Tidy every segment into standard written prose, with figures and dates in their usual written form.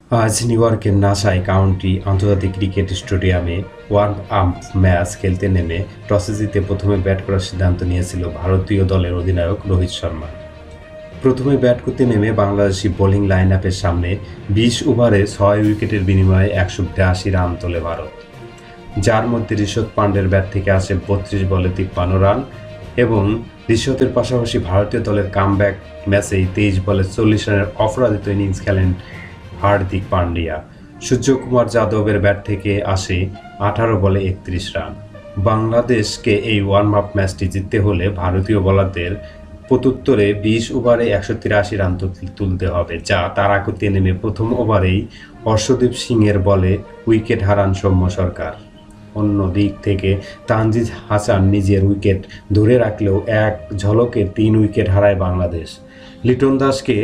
আজ নিউ ইয়র্কের নাসাই কাউন্টি আন্তর্জাতিক ক্রিকেট স্টেডিয়ামে ওয়ার্ম আপ ম্যাচ খেলতে নেমে টসে জিতে প্রথমে ব্যাট করার সিদ্ধান্ত নিয়েছিল ভারতীয় দলের অধিনায়ক রোহিত শর্মা। প্রথমে ব্যাট করতে নেমে বাংলাদেশি বোলিং লাইন আপের সামনে ২০ ওভারে ৬ উইকেটের বিনিময়ে ১৮২ রান তোলে ভারত, যার মধ্যে ঋষভ পান্ডের ব্যাট থেকে আসে ৩২ বলে ৫৩ রান এবং ঋষভের পাশাপাশি ভারতীয় দলের কামব্যাক ম্যাচেই ২৩ বলে ৪০ রানের অপরাজিত ইনিংস খেলেন হার্দিক পান্ডিয়া। সূর্যকুমার যাদবের ব্যাট থেকে আসে ১৮ বলে ৩১ রান। বাংলাদেশকে এই ওয়ার্ম আপ ম্যাচটি জিততে হলে ভারতীয় বোলারদের প্রত্যুত্তরে ২০ ওভারে ১৮৩ রান তুলতে হবে, যা তাড়া করতে নেমে প্রথম ওভারেই অর্শদীপ সিংয়ের বলে উইকেট হারান সৌম্য সরকার। অন্য দিক থেকে তানজিদ হাসান নিজের উইকেট ধরে রাখলেও এক ঝলকে ৩ উইকেট হারায় বাংলাদেশ। লিটন দাসকে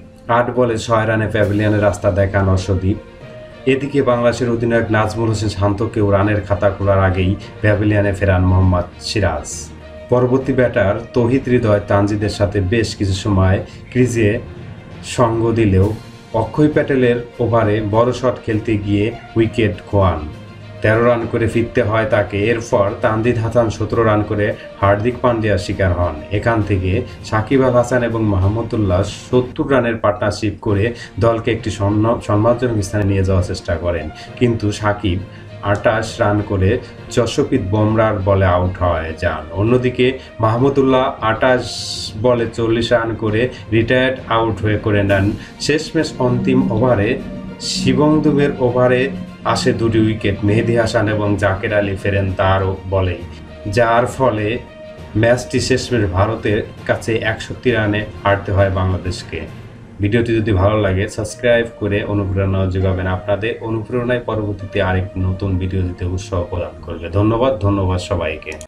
৮ বলে ৬ রানে প্যাভিলিয়নের রাস্তা দেখান অর্শদীপ। এদিকে বাংলাদেশের অধিনায়ক নাজমুল হোসেন শান্তকেও রানের খাতা খোলার আগেই প্যাভিলিয়নে ফেরান মোহাম্মদ সিরাজ। পরবর্তী ব্যাটার তৌহিদ হৃদয় তানজিদের সাথে বেশ কিছু সময় ক্রিজে সঙ্গ দিলেও অক্ষয় প্যাটেলের ওভারে বড় শট খেলতে গিয়ে উইকেট খোয়ান। ১৩ রান করে ফিরতে হয় তাকে। এরপর তানজিদ হাসান ১৭ রান করে হার্দিক পান্ডিয়ার শিকার হন। এখান থেকে সাকিব আল হাসান এবং মাহমুদুল্লাহ ৭০ রানের পার্টনারশিপ করে দলকে একটি সম্মানজনক স্থানে নিয়ে যাওয়ার চেষ্টা করেন, কিন্তু সাকিব ২৮ রান করে জশপ্রীত বুমরার বলে আউট হয়ে যান। অন্যদিকে মাহমুদুল্লাহ ২৮ বলে ৪০ রান করে রিটায়ার্ড আউট হয়ে করে নেন। শেষমেশ অন্তিম ওভারে শিবম দুবের ওভারে আসে ২টি উইকেট। মেহেদী হাসান এবং জাকের আলী ফেরেন তার বলেই, যার ফলে ম্যাচটি শেষমেশ ভারতের কাছে ৬১ রানে হারতে হয় বাংলাদেশকে। ভিডিওটি যদি ভালো লাগে সাবস্ক্রাইব করে অনুপ্রেরণা যোগাবেন। আপনাদের অনুপ্রেরণায় পরবর্তীতে আরেক নতুন ভিডিও দিতে উৎসাহ প্রদান করবে। ধন্যবাদ সবাইকে।